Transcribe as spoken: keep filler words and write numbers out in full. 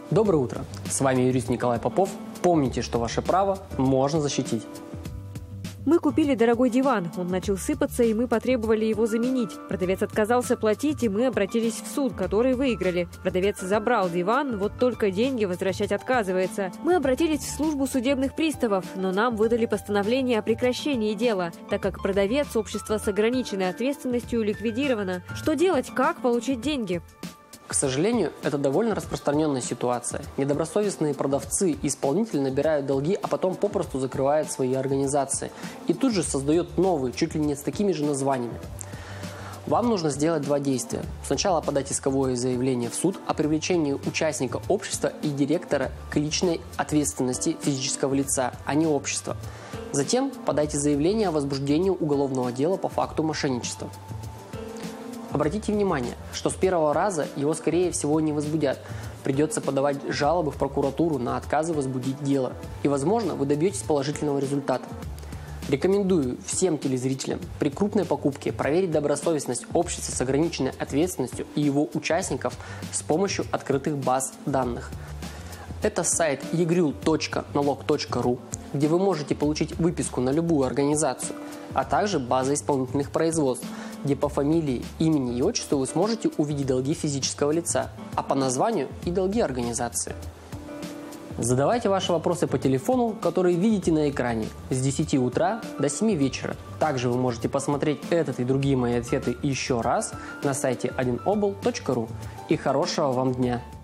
Доброе утро! С вами юрист Николай Попов. Помните, что ваше право можно защитить. Мы купили дорогой диван. Он начал сыпаться, и мы потребовали его заменить. Продавец отказался платить, и мы обратились в суд, который выиграли. Продавец забрал диван, вот только деньги возвращать отказывается. Мы обратились в службу судебных приставов, но нам выдали постановление о прекращении дела, так как продавец общества с ограниченной ответственностью ликвидировано. Что делать? Как получить деньги? К сожалению, это довольно распространенная ситуация. Недобросовестные продавцы и исполнители набирают долги, а потом попросту закрывают свои организации. И тут же создают новые, чуть ли не с такими же названиями. Вам нужно сделать два действия. Сначала подать исковое заявление в суд о привлечении участника общества и директора к личной ответственности физического лица, а не общества. Затем подайте заявление о возбуждении уголовного дела по факту мошенничества. Обратите внимание, что с первого раза его, скорее всего, не возбудят. Придется подавать жалобы в прокуратуру на отказы возбудить дело. И, возможно, вы добьетесь положительного результата. Рекомендую всем телезрителям при крупной покупке проверить добросовестность общества с ограниченной ответственностью и его участников с помощью открытых баз данных. Это сайт e g r y l точка налог точка ru, где вы можете получить выписку на любую организацию, а также база исполнительных производств, где по фамилии, имени и отчеству вы сможете увидеть долги физического лица, а по названию и долги организации. Задавайте ваши вопросы по телефону, который видите на экране, с десяти утра до семи вечера. Также вы можете посмотреть этот и другие мои ответы еще раз на сайте один обл точка ру. И хорошего вам дня!